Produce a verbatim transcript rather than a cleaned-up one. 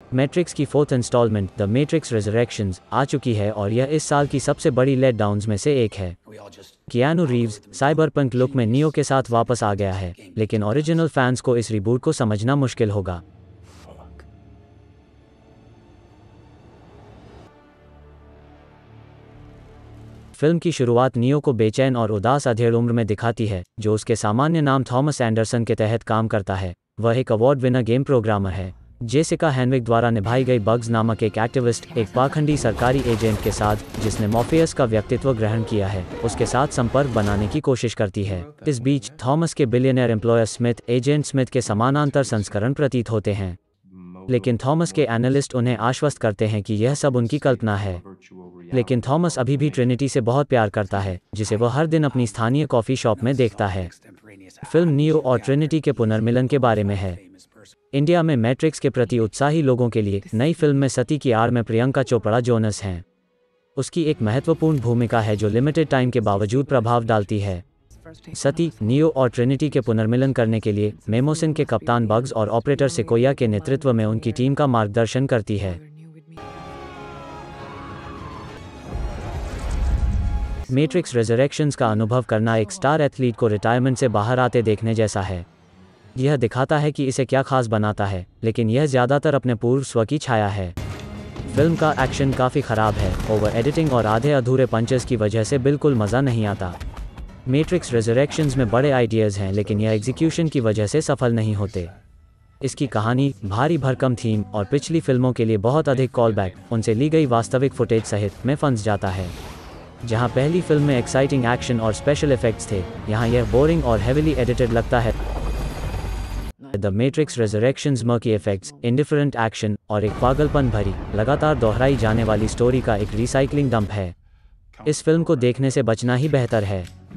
Matrix की fourth instalment the Matrix Resurrections आ चुकी है और यह इस साल की सबसे बड़ी लेट डाउन्स में से एक है। कियानू रीव्स साइबरपंक लुक में नियो के साथ वापस आ गया है, लेकिन ओरिजिनल फैंस को इस रिबूट को समझना मुश्किल होगा। फिल्म की शुरुआत नियो को बेचैन और उदास अधेड़ उम्र में दिखाती है, जो उसके सामान्य नाम थॉमस एंडरसन के तहत काम करता है। वह एक अवार्ड विनर गेम प्रोग्रामर है। जेसिका हेनविक द्वारा निभाई गई बग्स नामक एक एक्टिविस्ट, एक पाखंडी सरकारी एजेंट के साथ, जिसने मॉर्फियस का व्यक्तित्व ग्रहण किया है, उसके साथ संपर्क बनाने की कोशिश करती है। इस बीच थॉमस के billionaire employer Smith agent Smith के समानांतर संस्करण प्रतीत होते हैं, लेकिन थॉमस के एनालिस्ट उन्हें आश्वस्त करते हैं कि यह सब उनकी कल्पना है। लेकिन थॉमस अभी भी ट्रिनिटी से बहुत प्यार करता है, जिसे वह हर दिन अपनी स्थानीय कॉफ़ी शॉप में देखता है। फिल्म नियो और ट्रिनिटी के पुनर्मिलन के बारे में है। इंडिया में मैट्रिक्स के प्रति उत्साही लोगों के लिए नई फिल्म में सती की आड़ में प्रियंका चोपड़ा जोनस हैं। उसकी एक महत्वपूर्ण भूमिका है जो लिमिटेड टाइम के बावजूद प्रभाव डालती है। सती, नियो और ट्रिनिटी के पुनर्मिलन करने के लिए मेमोसिन के कप्तान बग्स और ऑपरेटर सेकोया के नेतृत्व में उनकी टीम का मार्गदर्शन करती है। मैट्रिक्स रिजरेक्शंस का अनुभव करना एक स्टार एथलीट को रिटायरमेंट से बाहर आते देखने जैसा है। यह दिखाता है कि इसे क्या खास बनाता है, लेकिन यह ज़्यादातर अपने पूर्व स्व की छाया है। फिल्म का एक्शन काफ़ी ख़राब है। ओवर एडिटिंग और आधे अधूरे पंचेस की वजह से बिल्कुल मज़ा नहीं आता। मैट्रिक्स रिजरेक्शंस में बड़े आइडियाज़ हैं, लेकिन यह एग्जीक्यूशन की वजह से सफल नहीं होते। इसकी कहानी, भारी भरकम थीम और पिछली फिल्मों के लिए बहुत अधिक कॉलबैक, उनसे ली गई वास्तविक फुटेज सहित, में फंस जाता है। जहां पहली फिल्म में एक्साइटिंग एक्शन और स्पेशल इफेक्ट्स थे, यहां यह बोरिंग और हेविली एडिटेड लगता है। The Matrix Resurrections murky effects, indifferent action और एक पागलपन भरी, लगातार दोहराई जाने वाली स्टोरी का एक रिसाइकलिंग डंप है। इस फिल्म को देखने से बचना ही बेहतर है।